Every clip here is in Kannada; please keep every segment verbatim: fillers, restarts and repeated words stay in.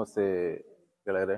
ನಮಸ್ತೆ ಗೆಳೆಯರೆ.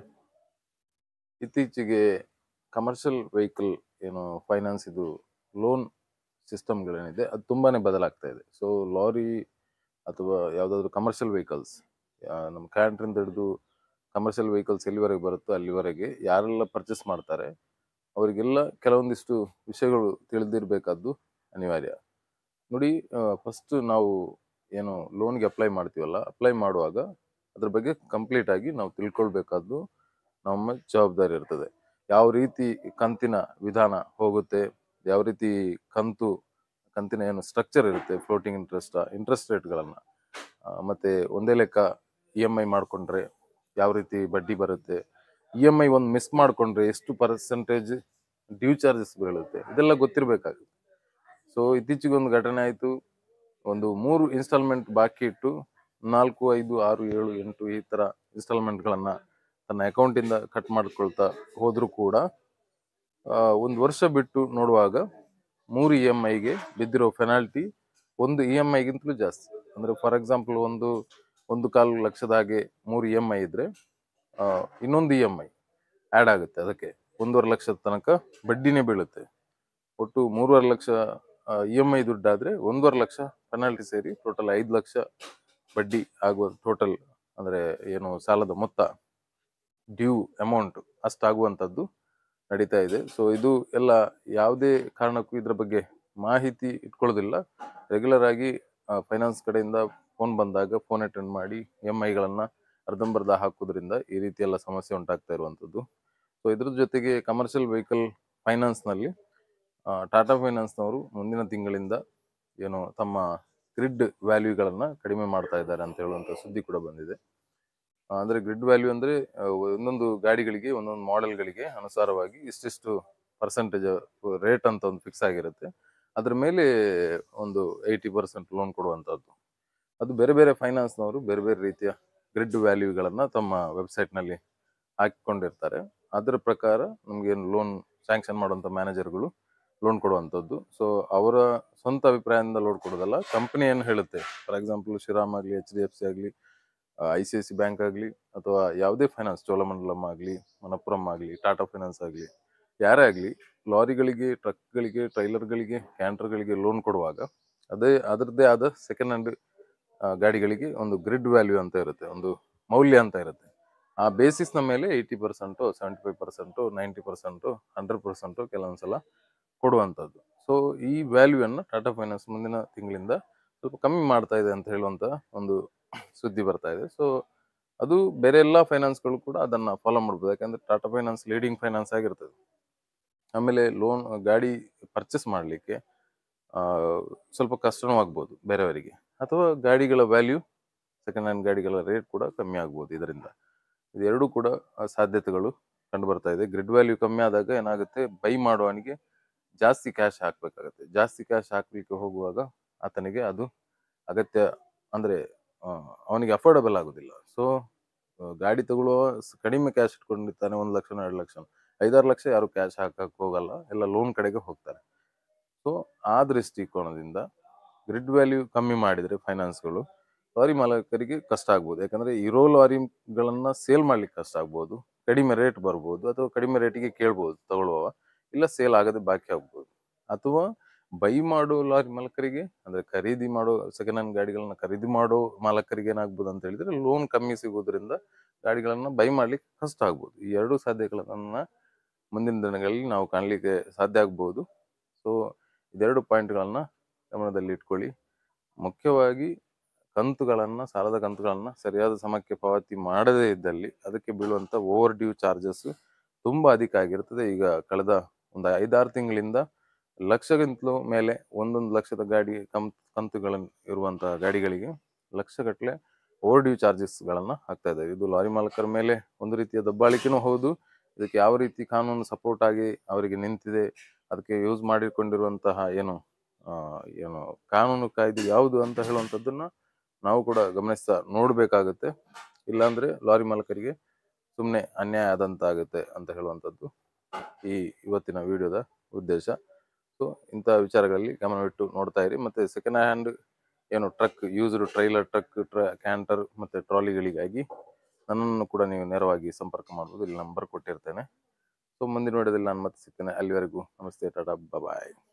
ಇತ್ತೀಚೆಗೆ ಕಮರ್ಷಿಯಲ್ ವೆಹಿಕಲ್ ಏನು ಫೈನಾನ್ಸ್ ಇದು ಲೋನ್ ಸಿಸ್ಟಮ್ಗಳೇನಿದೆ ಅದು ತುಂಬಾನೇ ಬದಲಾಗ್ತಾ ಇದೆ. ಸೊ ಲಾರಿ ಅಥವಾ ಯಾವುದಾದ್ರೂ ಕಮರ್ಷಿಯಲ್ ವೆಹಿಕಲ್ಸ್ ನಮ್ಮ ಕ್ಯಾಂಟ್ರಿಂದ ಹಿಡಿದು ಕಮರ್ಷಿಯಲ್ ವೆಹಿಕಲ್ಸ್ ಎಲ್ಲಿವರೆಗೆ ಬರುತ್ತೋ ಅಲ್ಲಿವರೆಗೆ ಯಾರೆಲ್ಲ ಪರ್ಚೇಸ್ ಮಾಡ್ತಾರೆ ಅವರಿಗೆಲ್ಲ ಕೆಲವೊಂದಿಷ್ಟು ವಿಷಯಗಳು ತಿಳಿದಿರಬೇಕಾದ್ದು ಅನಿವಾರ್ಯ. ನೋಡಿ, ಫಸ್ಟ್ ನಾವು ಏನು ಲೋನ್ಗೆ ಅಪ್ಲೈ ಮಾಡ್ತೀವಲ್ಲ, ಅಪ್ಲೈ ಮಾಡುವಾಗ ಅದ್ರ ಬಗ್ಗೆ ಕಂಪ್ಲೀಟ್ ಆಗಿ ನಾವು ತಿಳ್ಕೊಳ್ಬೇಕಾದ್ದು ನಮ್ಮ ಜವಾಬ್ದಾರಿ ಇರ್ತದೆ. ಯಾವ ರೀತಿ ಕಂತಿನ ವಿಧಾನ ಹೋಗುತ್ತೆ, ಯಾವ ರೀತಿ ಕಂತು ಕಂತಿನ ಏನು ಸ್ಟ್ರಕ್ಚರ್ ಇರುತ್ತೆ, ಫ್ಲೋಟಿಂಗ್ ಇಂಟ್ರೆಸ್ಟ್ ಇಂಟ್ರೆಸ್ಟ್ ರೇಟ್ಗಳನ್ನು, ಮತ್ತೆ ಒಂದೇ ಲೆಕ್ಕ ಇ ಎಮ್ ಐ ಮಾಡಿಕೊಂಡ್ರೆ ಯಾವ ರೀತಿ ಬಡ್ಡಿ ಬರುತ್ತೆ, ಇ ಎಮ್ ಐ ಒಂದು ಮಿಸ್ ಮಾಡಿಕೊಂಡ್ರೆ ಎಷ್ಟು ಪರ್ಸೆಂಟೇಜ್ ಡ್ಯೂ ಚಾರ್ಜಸ್ ಬೀಳುತ್ತೆ, ಇದೆಲ್ಲ ಗೊತ್ತಿರಬೇಕಾಗುತ್ತೆ. ಸೊ ಇತ್ತೀಚೆಗೆ ಒಂದು ಘಟನೆ ಆಯಿತು. ಒಂದು ಮೂರು ಇನ್ಸ್ಟಾಲ್ಮೆಂಟ್ ಬಾಕಿ ಇಟ್ಟು ನಾಲ್ಕು ಐದು ಆರು ಏಳು ಎಂಟು ಈ ಥರ ಇನ್ಸ್ಟಾಲ್ಮೆಂಟ್ಗಳನ್ನು ತನ್ನ ಅಕೌಂಟಿಂದ ಕಟ್ ಮಾಡ್ಕೊಳ್ತಾ ಹೋದರೂ ಕೂಡ ಒಂದು ವರ್ಷ ಬಿಟ್ಟು ನೋಡುವಾಗ ಮೂರು ಇ ಎಮ್ ಐಗೆ ಬಿದ್ದಿರೋ ಪೆನಾಲ್ಟಿ ಒಂದು ಇ ಎಮ್ ಐಗಿಂತಲೂ ಜಾಸ್ತಿ. ಅಂದರೆ ಫಾರ್ ಎಕ್ಸಾಂಪಲ್ ಒಂದು ಒಂದು ಕಾಲು ಲಕ್ಷದ ಹಾಗೆ ಮೂರು ಇ ಎಮ್ ಐ ಇದ್ದರೆ ಇನ್ನೊಂದು ಇ ಎಮ್ ಐ ಆ್ಯಡ್ ಆಗುತ್ತೆ, ಅದಕ್ಕೆ ಒಂದೂವರೆ ಲಕ್ಷದ ತನಕ ಬಡ್ಡಿನೇ ಬೀಳುತ್ತೆ. ಒಟ್ಟು ಮೂರುವರೆ ಲಕ್ಷ ಇ ಎಮ್ ಐ ದುಡ್ಡಾದರೆ ಒಂದೂವರೆ ಲಕ್ಷ ಪೆನಾಲ್ಟಿ ಸೇರಿ ಟೋಟಲ್ ಐದು ಲಕ್ಷ ಬಡ್ಡಿ ಆಗುವ ಟೋಟಲ್ ಅಂದರೆ ಏನು ಸಾಲದ ಮೊತ್ತ ಡ್ಯೂ ಅಮೌಂಟ್ ಅಷ್ಟಾಗುವಂಥದ್ದು ನಡೀತಾ ಇದೆ. ಸೊ ಇದು ಎಲ್ಲ ಯಾವುದೇ ಕಾರಣಕ್ಕೂ ಇದರ ಬಗ್ಗೆ ಮಾಹಿತಿ ಇಟ್ಕೊಳ್ಳೋದಿಲ್ಲ. ರೆಗ್ಯುಲರ್ ಆಗಿ ಫೈನಾನ್ಸ್ ಕಡೆಯಿಂದ ಫೋನ್ ಬಂದಾಗ ಫೋನ್ ಅಟೆಂಡ್ ಮಾಡಿ ಇ ಎಮ್ ಐಗಳನ್ನು ಅರ್ಧಂಬರ್ಧ ಹಾಕೋದ್ರಿಂದ ಈ ರೀತಿ ಎಲ್ಲ ಸಮಸ್ಯೆ ಉಂಟಾಗ್ತಾ ಇರುವಂಥದ್ದು. ಸೊ ಇದ್ರ ಜೊತೆಗೆ ಕಮರ್ಷಿಯಲ್ ವೆಹಿಕಲ್ ಫೈನಾನ್ಸ್ನಲ್ಲಿ ಟಾಟಾ ಫೈನಾನ್ಸ್ನವರು ಮುಂದಿನ ತಿಂಗಳಿಂದ ಏನು ತಮ್ಮ ಗ್ರಿಡ್ ವ್ಯಾಲ್ಯೂಗಳನ್ನು ಕಡಿಮೆ ಮಾಡ್ತಾ ಇದ್ದಾರೆ ಅಂತ ಹೇಳುವಂಥ ಸುದ್ದಿ ಕೂಡ ಬಂದಿದೆ. ಅಂದರೆ ಗ್ರಿಡ್ ವ್ಯಾಲ್ಯೂ ಅಂದರೆ ಒಂದೊಂದು ಗಾಡಿಗಳಿಗೆ ಒಂದೊಂದು ಮಾಡೆಲ್ಗಳಿಗೆ ಅನುಸಾರವಾಗಿ ಇಷ್ಟಿಷ್ಟು ಪರ್ಸೆಂಟೇಜ್ ರೇಟ್ ಅಂತ ಒಂದು ಫಿಕ್ಸ್ ಆಗಿರುತ್ತೆ. ಅದ್ರ ಮೇಲೆ ಒಂದು ಏಯ್ಟಿ ಪರ್ಸೆಂಟ್ ಲೋನ್ ಕೊಡುವಂಥದ್ದು. ಅದು ಬೇರೆ ಬೇರೆ ಫೈನಾನ್ಸ್ನವರು ಬೇರೆ ಬೇರೆ ರೀತಿಯ ಗ್ರಿಡ್ ವ್ಯಾಲ್ಯೂಗಳನ್ನು ತಮ್ಮ ವೆಬ್ಸೈಟ್ನಲ್ಲಿ ಹಾಕಿಕೊಂಡಿರ್ತಾರೆ. ಅದರ ಪ್ರಕಾರ ನಮಗೇನು ಲೋನ್ ಸ್ಯಾಂಕ್ಷನ್ ಮಾಡುವಂಥ ಮ್ಯಾನೇಜರ್ಗಳು ಲೋನ್ ಕೊಡುವಂಥದ್ದು. ಸೊ ಅವರ ಸ್ವಂತ ಅಭಿಪ್ರಾಯದಿಂದ ಲೋನ್ ಕೊಡೋದಲ್ಲ, ಕಂಪನಿ ಏನು ಹೇಳುತ್ತೆ. ಫಾರ್ ಎಕ್ಸಾಂಪಲ್ ಶ್ರೀರಾಮ್ ಆಗಲಿ, ಎಚ್ ಡಿ ಎಫ್ ಸಿ ಆಗಲಿ, I C I C bank ಆಗಲಿ, ಅಥವಾ ಯಾವುದೇ ಫೈನಾನ್ಸ್, ಚೋಳಮಂಡಲಂ ಆಗಲಿ, ಮನಪ್ಪುರಂ ಆಗಲಿ, ಟಾಟಾ ಫೈನಾನ್ಸ್ ಆಗಲಿ, ಯಾರೇ ಆಗಲಿ ಲಾರಿಗಳಿಗೆ, ಟ್ರಕ್ಗಳಿಗೆ, ಟ್ರೈಲರ್ಗಳಿಗೆ, ಕ್ಯಾಂಟರ್ಗಳಿಗೆ ಲೋನ್ ಕೊಡುವಾಗ ಅದೇ ಅದರದ್ದೇ ಆದ ಸೆಕೆಂಡ್ ಹ್ಯಾಂಡ್ ಗಾಡಿಗಳಿಗೆ ಒಂದು ಗ್ರಿಡ್ ವ್ಯಾಲ್ಯೂ ಅಂತ ಇರುತ್ತೆ, ಒಂದು ಮೌಲ್ಯ ಅಂತ ಇರುತ್ತೆ. ಆ ಬೇಸಿಸ್ನ ಮೇಲೆ eighty percent seventy five percent ninety percent hundred percent ಕೆಲವೊಂದ್ಸಲ ಕೊಡುವಂಥದ್ದು. ಸೊ ಈ ವ್ಯಾಲ್ಯೂವನ್ನು ಟಾಟಾ ಫೈನಾನ್ಸ್ ಮುಂದಿನ ತಿಂಗಳಿಂದ ಸ್ವಲ್ಪ ಕಮ್ಮಿ ಮಾಡ್ತಾ ಇದೆ ಅಂತ ಹೇಳುವಂಥ ಒಂದು ಸುದ್ದಿ ಬರ್ತಾ ಇದೆ. ಸೊ ಅದು ಬೇರೆ ಎಲ್ಲ ಫೈನಾನ್ಸ್ಗಳು ಕೂಡ ಅದನ್ನು ಫಾಲೋ ಮಾಡ್ಬೋದು, ಯಾಕಂದರೆ ಟಾಟಾ ಫೈನಾನ್ಸ್ ಲೀಡಿಂಗ್ ಫೈನಾನ್ಸ್ ಆಗಿರ್ತದೆ. ಆಮೇಲೆ ಲೋನ್ ಗಾಡಿ ಪರ್ಚೇಸ್ ಮಾಡಲಿಕ್ಕೆ ಸ್ವಲ್ಪ ಕಷ್ಟನೂ ಆಗ್ಬೋದು ಬೇರೆಯವರಿಗೆ, ಅಥವಾ ಗಾಡಿಗಳ ವ್ಯಾಲ್ಯೂ, ಸೆಕೆಂಡ್ ಹ್ಯಾಂಡ್ ಗಾಡಿಗಳ ರೇಟ್ ಕೂಡ ಕಮ್ಮಿ ಆಗ್ಬೋದು ಇದರಿಂದ. ಇದೆರಡೂ ಕೂಡ ಸಾಧ್ಯತೆಗಳು ಕಂಡು ಬರ್ತಾ ಇದೆ. ಗ್ರಿಡ್ ವ್ಯಾಲ್ಯೂ ಕಮ್ಮಿ ಆದಾಗ ಏನಾಗುತ್ತೆ, ಬೈ ಮಾಡುವವನಿಗೆ ಜಾಸ್ತಿ ಕ್ಯಾಶ್ ಹಾಕಬೇಕಾಗತ್ತೆ. ಜಾಸ್ತಿ ಕ್ಯಾಶ್ ಹಾಕಲಿಕ್ಕೆ ಹೋಗುವಾಗ ಆತನಿಗೆ ಅದು ಅಗತ್ಯ, ಅಂದರೆ ಅವನಿಗೆ ಅಫೋರ್ಡಬಲ್ ಆಗೋದಿಲ್ಲ. ಸೊ ಗಾಡಿ ತಗೊಳ್ಳುವ ಕಡಿಮೆ ಕ್ಯಾಶ್ ಇಟ್ಕೊಂಡಿರ್ತಾನೆ, ಒಂದು ಲಕ್ಷ ಎರಡು ಲಕ್ಷ, ಐದಾರು ಲಕ್ಷ ಯಾರು ಕ್ಯಾಶ್ ಹಾಕಕ್ಕೆ ಹೋಗಲ್ಲ, ಎಲ್ಲ ಲೋನ್ ಕಡೆಗೆ ಹೋಗ್ತಾರೆ. ಸೊ ಆ ದೃಷ್ಟಿಕೋನದಿಂದ ಗ್ರಿಡ್ ವ್ಯಾಲ್ಯೂ ಕಮ್ಮಿ ಮಾಡಿದರೆ ಫೈನಾನ್ಸ್ಗಳು ಲಾರಿ ಮಾಲಕರಿಗೆ ಕಷ್ಟ ಆಗ್ಬೋದು. ಯಾಕಂದರೆ ಇರೋ ಲಾರಿಗಳನ್ನು ಸೇಲ್ ಮಾಡ್ಲಿಕ್ಕೆ ಕಷ್ಟ ಆಗ್ಬೋದು, ಕಡಿಮೆ ರೇಟ್ ಬರ್ಬೋದು, ಅಥವಾ ಕಡಿಮೆ ರೇಟಿಗೆ ಕೇಳ್ಬೋದು ತಗೊಳ್ಳುವವ, ಇಲ್ಲ ಸೇಲ್ ಆಗದೆ ಬಾಕಿ ಆಗ್ಬೋದು. ಅಥವಾ ಬೈ ಮಾಡೋ ಲಾರಿ ಮಾಲಕರಿಗೆ, ಅಂದರೆ ಖರೀದಿ ಮಾಡೋ ಸೆಕೆಂಡ್ ಹ್ಯಾಂಡ್ ಗಾಡಿಗಳನ್ನ ಖರೀದಿ ಮಾಡೋ ಮಾಲಕರಿಗೆ ಏನಾಗ್ಬೋದು ಅಂತ ಹೇಳಿದ್ರೆ ಲೋನ್ ಕಮ್ಮಿ ಸಿಗೋದ್ರಿಂದ ಗಾಡಿಗಳನ್ನು ಬೈ ಮಾಡ್ಲಿಕ್ಕೆ ಕಷ್ಟ ಆಗ್ಬೋದು. ಈ ಎರಡೂ ಸಾಧ್ಯತೆಗಳನ್ನು ಮುಂದಿನ ದಿನಗಳಲ್ಲಿ ನಾವು ಕಾಣಲಿಕ್ಕೆ ಸಾಧ್ಯ ಆಗ್ಬೋದು. ಸೊ ಇದೆರಡು ಪಾಯಿಂಟ್ಗಳನ್ನು ಗಮನದಲ್ಲಿ ಇಟ್ಕೊಳ್ಳಿ. ಮುಖ್ಯವಾಗಿ ಕಂತುಗಳನ್ನು, ಸಾಲದ ಕಂತುಗಳನ್ನು ಸರಿಯಾದ ಸಮಯಕ್ಕೆ ಪಾವತಿ ಮಾಡದೇ ಇದ್ದಲ್ಲಿ ಅದಕ್ಕೆ ಬೀಳುವಂಥ ಓವರ್ ಡ್ಯೂ ಚಾರ್ಜಸ್ ತುಂಬ ಅಧಿಕ ಆಗಿರ್ತದೆ. ಈಗ ಕಳೆದ ಒಂದು ಐದಾರು ತಿಂಗಳಿಂದ ಲಕ್ಷಗಿಂತಲೂ ಮೇಲೆ ಒಂದೊಂದು ಲಕ್ಷದ ಗಾಡಿ ಕಂ ಕಂತುಗಳನ್ನು ಇರುವಂಥ ಗಾಡಿಗಳಿಗೆ ಲಕ್ಷಗಟ್ಟಲೆ ಓವರ್ ಡ್ಯೂ ಚಾರ್ಜಸ್ಗಳನ್ನು ಹಾಕ್ತಾ ಇದ್ದಾರೆ. ಇದು ಲಾರಿ ಮಾಲಕರ ಮೇಲೆ ಒಂದು ರೀತಿಯ ದಬ್ಬಾಳಿಕೆನೂ ಹೌದು. ಇದಕ್ಕೆ ಯಾವ ರೀತಿ ಕಾನೂನು ಸಪೋರ್ಟ್ ಆಗಿ ಅವರಿಗೆ ನಿಂತಿದೆ, ಅದಕ್ಕೆ ಯೂಸ್ ಮಾಡಿಕೊಂಡಿರುವಂತಹ ಏನು ಏನು ಕಾನೂನು ಕಾಯ್ದೆ ಯಾವುದು ಅಂತ ಹೇಳುವಂಥದ್ದನ್ನು ನಾವು ಕೂಡ ಗಮನಿಸ್ತಾ ನೋಡಬೇಕಾಗುತ್ತೆ. ಇಲ್ಲಾಂದರೆ ಲಾರಿ ಮಾಲಕರಿಗೆ ಸುಮ್ಮನೆ ಅನ್ಯಾಯ ಆದಂತಾಗುತ್ತೆ ಅಂತ ಹೇಳುವಂಥದ್ದು ಈ ಇವತ್ತಿನ ವಿಡಿಯೋದ ಉದ್ದೇಶ. ಸೊ ಇಂಥ ವಿಚಾರಗಳಲ್ಲಿ ಗಮನವಿಟ್ಟು ನೋಡ್ತಾ ಇರಿ. ಮತ್ತು ಸೆಕೆಂಡ್ ಹ್ಯಾಂಡ್ ಏನು ಟ್ರಕ್, ಯೂಸ್ಡ್ ಟ್ರೈಲರ್ ಟ್ರಕ್, ಟ್ರ ಕ್ಯಾಂಟರ್ ಮತ್ತು ಟ್ರಾಲಿಗಳಿಗಾಗಿ ನನ್ನನ್ನು ಕೂಡ ನೀವು ನೇರವಾಗಿ ಸಂಪರ್ಕ ಮಾಡ್ಬೋದು. ಇಲ್ಲಿ ನಂಬರ್ ಕೊಟ್ಟಿರ್ತೇನೆ. ಸೊ ಮುಂದಿನ ವಿಡಿಯೋದಲ್ಲಿ ನಾನು ಮತ್ತೆ ಸಿಗ್ತೇನೆ. ಅಲ್ಲಿವರೆಗೂ ನಮಸ್ತೆ, ಟಾಟಾ, ಬಾಯ್.